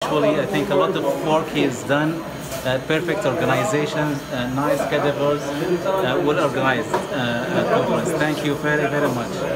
successfully. I think a lot of work is done. Perfect organization, nice cadavers, well organized conference. Thank you very, very much.